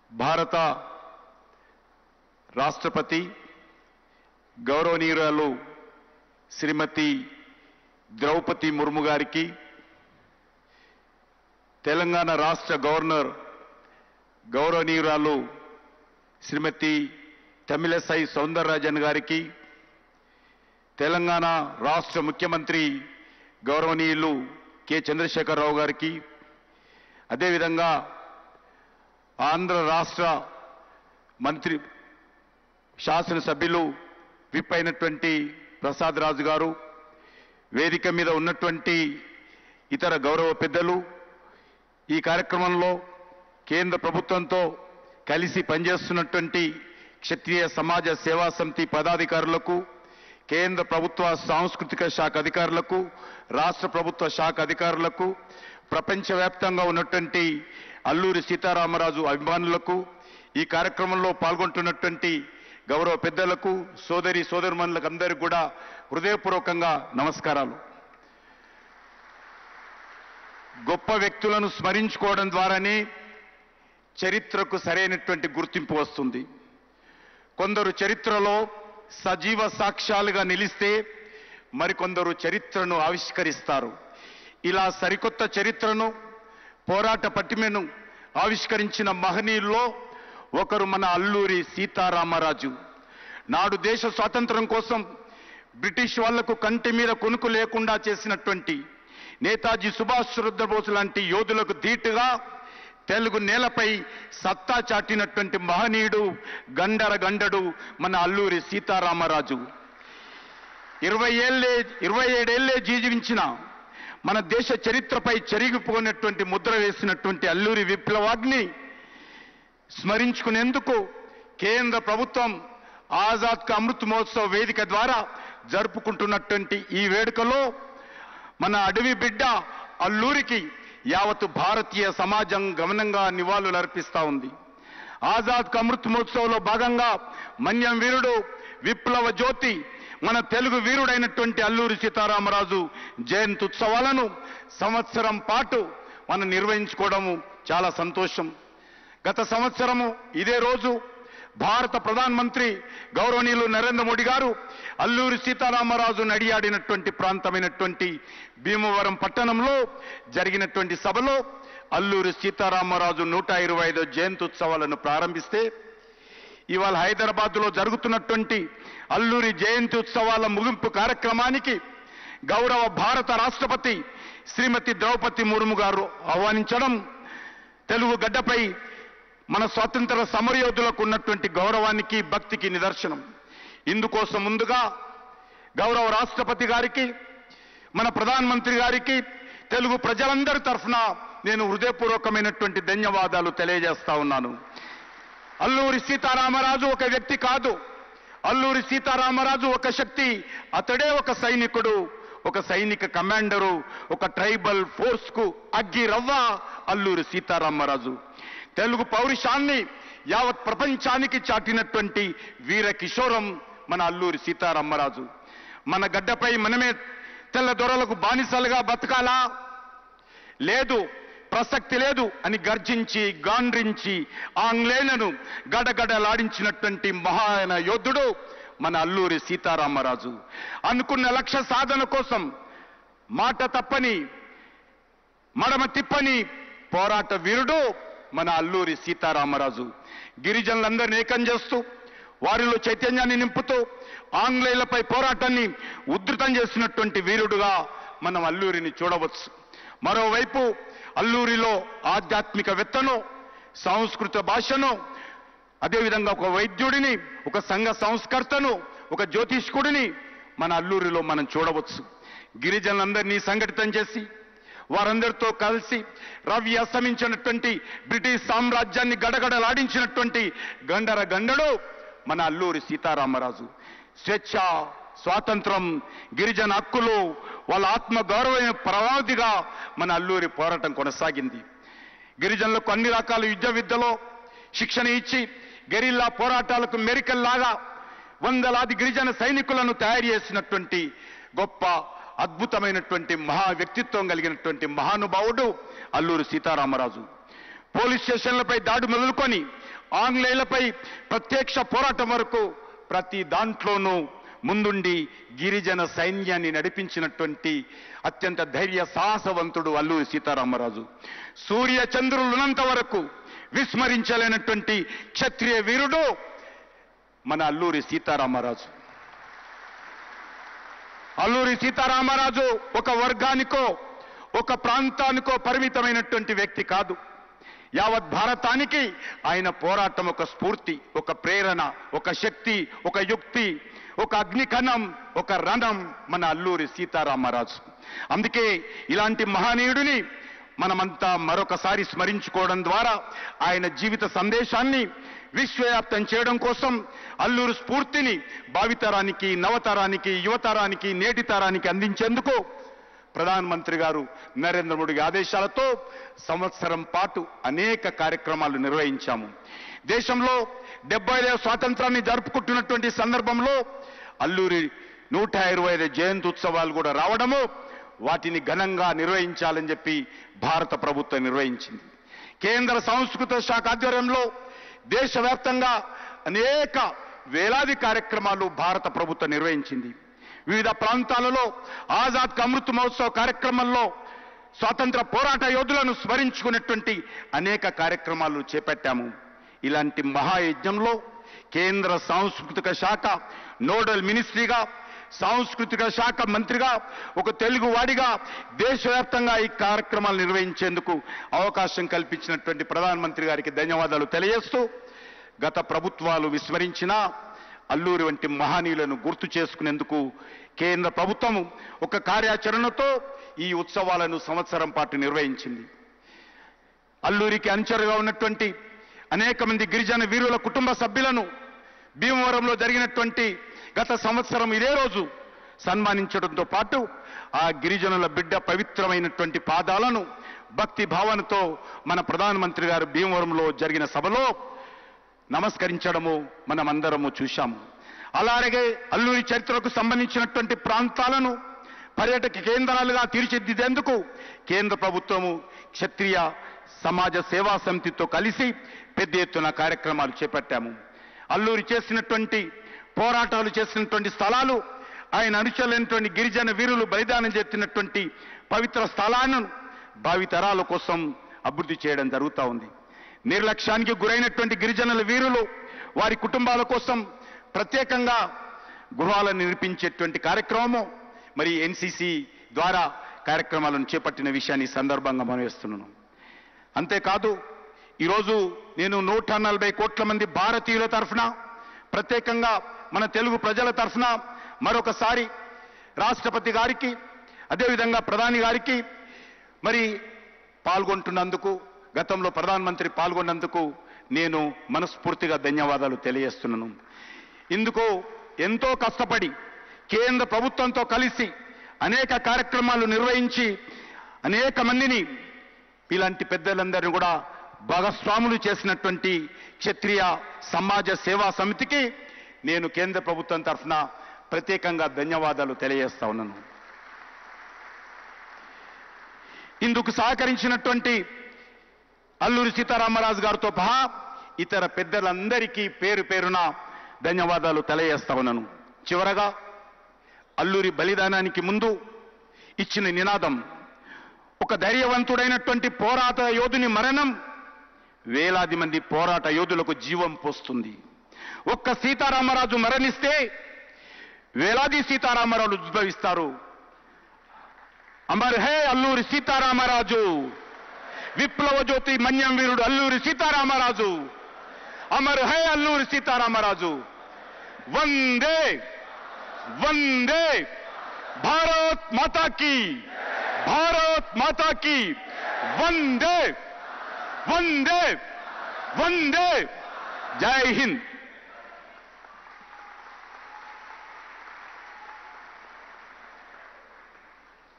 భారత రాష్ట్రపతి గౌరవనీయురాలు శ్రీమతి ద్రౌపది ముర్ము గారికి, తెలంగాణ రాష్ట్ర గవర్నర్ గౌరవనీయురాలు శ్రీమతి తమిళసై సౌందరరాజన్ గారికి, తెలంగాణ రాష్ట్ర ముఖ్యమంత్రి గౌరవనీయులు కె చంద్రశేఖరరావు గారికి, అదేవిధంగా ఆంధ్ర రాష్ట్ర మంత్రి శాసనసభ్యులు విప్ అయినటువంటి ప్రసాద్ రాజు గారు, వేదిక మీద ఉన్నటువంటి ఇతర గౌరవ పెద్దలు, ఈ కార్యక్రమంలో కేంద్ర ప్రభుత్వంతో కలిసి పనిచేస్తున్నటువంటి క్షత్రియ సమాజ సేవా సమితి పదాధికారులకు, కేంద్ర ప్రభుత్వ సాంస్కృతిక శాఖ అధికారులకు, రాష్ట్ర ప్రభుత్వ శాఖ అధికారులకు, ప్రపంచవ్యాప్తంగా ఉన్నటువంటి అల్లూరి సీతారామరాజు అభిమానులకు, ఈ కార్యక్రమంలో పాల్గొంటున్నటువంటి గౌరవ పెద్దలకు, సోదరి సోదరుమణులకు అందరికీ కూడా హృదయపూర్వకంగా నమస్కారాలు. గొప్ప వ్యక్తులను స్మరించుకోవడం ద్వారానే చరిత్రకు సరైనటువంటి గుర్తింపు వస్తుంది. కొందరు చరిత్రలో సజీవ సాక్ష్యాలుగా నిలిస్తే మరికొందరు చరిత్రను ఆవిష్కరిస్తారు. ఇలా సరికొత్త చరిత్రను, పోరాట పటిమను ఆవిష్కరించిన మహనీయుల్లో ఒకరు మన అల్లూరి సీతారామరాజు. నాడు దేశ స్వాతంత్రం కోసం బ్రిటిష్ వాళ్లకు కంటి మీద కొనుకు లేకుండా చేసినటువంటి నేతాజీ సుభాష్ చంద్రబోస్ లాంటి యోధులకు ధీటుగా తెలుగు నేలపై సత్తా చాటినటువంటి మహనీయుడు, గండడు మన అల్లూరి సీతారామరాజు. 27 ఏళ్లే జీవించిన మన దేశ చరిత్రపై చెరిగిపోయినటువంటి ముద్ర వేసినటువంటి అల్లూరి విప్లవాగ్ని స్మరించుకునేందుకు కేంద్ర ప్రభుత్వం ఆజాద్ కా అమృత్ మహోత్సవ్ వేదిక ద్వారా జరుపుకుంటున్నటువంటి ఈ వేడుకలో మన అడవి బిడ్డ అల్లూరికి యావత్తు భారతీయ సమాజం గమనంగా నివాళులు అర్పిస్తా ఉంది. ఆజాద్ కా అమృత్ మహోత్సవ్లో భాగంగా మన్యం వీరుడు, విప్లవ జ్యోతి, మన తెలుగు వీరుడైనటువంటి అల్లూరి సీతారామరాజు జయంతి ఉత్సవాలను సంవత్సరం పాటు మనం నిర్వహించుకోవడము చాలా సంతోషం. గత సంవత్సరము ఇదే రోజు భారత ప్రధానమంత్రి గౌరవనీయులు నరేంద్ర మోడీ గారు అల్లూరి సీతారామరాజు నడియాడినటువంటి ప్రాంతమైనటువంటి భీమవరం పట్టణంలో జరిగినటువంటి సభలో అల్లూరి సీతారామరాజు 125వ జయంతి ఉత్సవాలను ప్రారంభిస్తే, ఇవాళ హైదరాబాద్లో జరుగుతున్నటువంటి అల్లూరి జయంతి ఉత్సవాల ముగింపు కార్యక్రమానికి గౌరవ భారత రాష్ట్రపతి శ్రీమతి ద్రౌపది ముర్ము గారు ఆహ్వానించడం తెలుగు గడ్డపై మన స్వాతంత్ర సమరయోధులకు ఉన్నటువంటి గౌరవానికి, భక్తికి నిదర్శనం. ఇందుకోసం ముందుగా గౌరవ రాష్ట్రపతి గారికి, మన ప్రధానమంత్రి గారికి, తెలుగు ప్రజలందరి తరఫున నేను హృదయపూర్వకమైనటువంటి ధన్యవాదాలు తెలియజేస్తా ఉన్నాను. అల్లూరి సీతారామరాజు ఒక వ్యక్తి కాదు, అల్లూరి సీతారామరాజు ఒక శక్తి. అతడే ఒక సైనికుడు, ఒక సైనిక కమాండరు, ఒక ట్రైబల్ ఫోర్స్ కు అగ్గి రవ్వ అల్లూరి సీతారామరాజు. తెలుగు పౌరుషాన్ని యావత్ ప్రపంచానికి చాటినటువంటి వీర కిషోరం మన అల్లూరి సీతారామరాజు. మన గడ్డపై మనమే తెల్ల దొరలకు బానిసలుగా బతకాలా? లేదు, ప్రసక్తి లేదు అని గర్జించి, గాండ్రించి ఆంగ్లేయులను గడగడలాడించినటువంటి మహాన యోధుడు మన అల్లూరి సీతారామరాజు. అనుకున్న లక్ష్య సాధన కోసం మాట తప్పని, మడమ తిప్పని పోరాట వీరుడు మన అల్లూరి సీతారామరాజు. గిరిజనులందరినీ ఏకం చేస్తూ, వారిలో చైతన్యాన్ని నింపుతూ, ఆంగ్లేయులపై పోరాటాన్ని ఉధృతం చేసినటువంటి వీరుడుగా మనం అల్లూరిని చూడవచ్చు. మరోవైపు అల్లూరిలో ఆధ్యాత్మికవేత్తను, సంస్కృత భాషను, అదేవిధంగా ఒక వైద్యుడిని, ఒక సంఘ సంస్కర్తను, ఒక జ్యోతిష్కుడిని మన అల్లూరిలో మనం చూడవచ్చు. గిరిజనులందరినీ సంఘటితం చేసి వారందరితో కలిసి రవి అస్తమించినటువంటి బ్రిటిష్ సామ్రాజ్యాన్ని గడగడలాడించినటువంటి గండడు మన అల్లూరి సీతారామరాజు. స్వేచ్ఛ, స్వాతంత్రం, గిరిజన హక్కులు, వాళ్ళ ఆత్మ గౌరవమైన పరమావధిగా మన అల్లూరి పోరాటం కొనసాగింది. గిరిజనులకు అన్ని రకాల విద్యలో శిక్షణ ఇచ్చి గెరిల్లా పోరాటాలకు మెరికల్లాగా వందలాది గిరిజన సైనికులను తయారు చేసినటువంటి గొప్ప అద్భుతమైనటువంటి మహా వ్యక్తిత్వం కలిగినటువంటి మహానుభావుడు అల్లూరి సీతారామరాజు. పోలీస్ స్టేషన్లపై దాడి మొదలుకొని ఆంగ్లేయులపై ప్రత్యక్ష పోరాటం వరకు ప్రతి దాంట్లోనూ ముందుండి గిరిజన సైన్యాన్ని నడిపించినటువంటి అత్యంత ధైర్య సాహసవంతుడు అల్లూరి సీతారామరాజు. సూర్య చంద్రులున్నంత వరకు విస్మరించలేనటువంటి క్షత్రియ వీరుడు మన అల్లూరి సీతారామరాజు. అల్లూరి సీతారామరాజు ఒక వర్గానికో ఒక ప్రాంతానికో పరిమితమైనటువంటి వ్యక్తి కాదు. యావత్ భారతానికి ఆయన పోరాటం ఒక స్ఫూర్తి, ఒక ప్రేరణ, ఒక శక్తి, ఒక యుక్తి, ఒక అగ్నికణం, ఒక రణం మన అల్లూరి సీతారామరాజు. అందుకే ఇలాంటి మహనీయుడిని మనమంతా మరొకసారి స్మరించుకోవడం ద్వారా ఆయన జీవిత సందేశాన్ని విశ్వవ్యాప్తం చేయడం కోసం అల్లూరి స్ఫూర్తిని భావితరానికి, నవతరానికి, యువతరానికి, నేటి తరానికి అందించేందుకు ప్రధానమంత్రి గారు నరేంద్ర మోడీ ఆదేశాలతో సంవత్సరం పాటు అనేక కార్యక్రమాలు నిర్వహించాము. దేశంలో 70వ స్వాతంత్రాన్ని జరుపుకుంటున్నటువంటి సందర్భంలో అల్లూరి 125 జయంతి ఉత్సవాలు కూడా రావడము, వాటిని ఘనంగా నిర్వహించాలని చెప్పి భారత ప్రభుత్వం నిర్వహించింది. కేంద్ర సంస్కృతి శాఖ ఆధ్వర్యంలో దేశవ్యాప్తంగా అనేక వేలాది కార్యక్రమాలు భారత ప్రభుత్వం నిర్వహించింది. వివిధ ప్రాంతాలలో ఆజాద్ కా అమృత్ మహోత్సవ్ కార్యక్రమంలో స్వాతంత్ర పోరాట యోధులను స్మరించుకునేటువంటి అనేక కార్యక్రమాలు చేపట్టాము. ఇలాంటి మహాయజ్ఞంలో కేంద్ర సాంస్కృతిక శాఖ నోడల్ మినిస్ట్రీగా, సాంస్కృతిక శాఖ మంత్రిగా, ఒక తెలుగు వాడిగా దేశవ్యాప్తంగా ఈ కార్యక్రమాలు నిర్వహించేందుకు అవకాశం కల్పించినటువంటి ప్రధానమంత్రి గారికి ధన్యవాదాలు తెలియజేస్తూ, గత ప్రభుత్వాలు విస్మరించిన అల్లూరి వంటి మహనీయులను గుర్తు చేసుకునేందుకు కేంద్ర ప్రభుత్వం ఒక కార్యాచరణతో ఈ ఉత్సవాలను సంవత్సరం పాటు నిర్వహించింది. అల్లూరికి అనుచరుగా ఉన్నటువంటి అనేక మంది గిరిజన వీరుల కుటుంబ సభ్యులను భీమవరంలో జరిగినటువంటి గత సంవత్సరం ఇదే రోజు సన్మానించడంతో పాటు ఆ గిరిజనుల బిడ్డ పవిత్రమైనటువంటి పాదాలను భక్తి భావనతో మన ప్రధానమంత్రి గారు భీమవరంలో జరిగిన సభలో నమస్కరించడము మనమందరము చూశాము. అలాగే అల్లూరి చరిత్రకు సంబంధించినటువంటి ప్రాంతాలను పర్యాటక కేంద్రాలుగా తీర్చిదిద్దేందుకు కేంద్ర ప్రభుత్వము క్షత్రియ సమాజ సేవా సమితితో కలిసి పెద్ద ఎత్తున కార్యక్రమాలు చేపట్టాము. అల్లూరి చేసినటువంటి పోరాటాలు చేసినటువంటి స్థలాలు, ఆయన అనుచరులైనటువంటి గిరిజన వీరులు బలిదానం చేసినటువంటి పవిత్ర స్థలాలను భావితరాల కోసం అభివృద్ధి చేయడం జరుగుతూ ఉంది. నిర్లక్ష్యానికి గురైనటువంటి గిరిజనుల వీరులు, వారి కుటుంబాల కోసం ప్రత్యేకంగా గృహాలను నిర్మించేటువంటి కార్యక్రమము మరి ఎన్సీసీ ద్వారా కార్యక్రమాలను చేపట్టిన విషయాన్ని సందర్భంగా మనవేస్తున్నాను. అంతేకాదు ఈరోజు నేను 140 కోట్ల మంది భారతీయుల తరఫున, ప్రత్యేకంగా మన తెలుగు ప్రజల తరఫున మరొకసారి రాష్ట్రపతి గారికి, అదేవిధంగా ప్రధాని గారికి మరి పాల్గొంటున్నందుకు, గతంలో ప్రధానమంత్రి పాల్గొన్నందుకు నేను మనస్ఫూర్తిగా ధన్యవాదాలు తెలియజేస్తున్నాను. ఇందుకు ఎంతో కష్టపడి కేంద్ర ప్రభుత్వంతో కలిసి అనేక కార్యక్రమాలు నిర్వహించి అనేక మందిని, ఇలాంటి పెద్దలందరినీ కూడా భాగస్వాములు చేసినటువంటి క్షత్రియ సమాజ సేవా సమితికి నేను కేంద్ర ప్రభుత్వం తరఫున ప్రత్యేకంగా ధన్యవాదాలు తెలియజేస్తా ఉన్నాను. ఇందుకు సహకరించినటువంటి అల్లూరి సీతారామరాజు గారితో సహా ఇతర పెద్దలందరికీ పేరు పేరున ధన్యవాదాలు తెలియజేస్తా ఉన్నాను. చివరగా అల్లూరి బలిదానానికి ముందు ఇచ్చిన నినాదం, ఒక ధైర్యవంతుడైనటువంటి పోరాట యోధుని మరణం వేలాది మంది పోరాట యోధులకు జీవం పోస్తుంది. ఒక్క సీతారామరాజు మరణిస్తే వేలాది సీతారామరాజు ఉద్భవిస్తారు. అమర్ హే అల్లూరి సీతారామరాజు, విప్లవ జ్యోతి మన్యం వీరుడు అల్లూరి సీతారామరాజు, అమర్ హే అల్లూరి సీతారామరాజు. వందే వందే భారత్ మాతా కీ, భారత్ మాతా కీ, వందే వందే వందే. జై హింద్.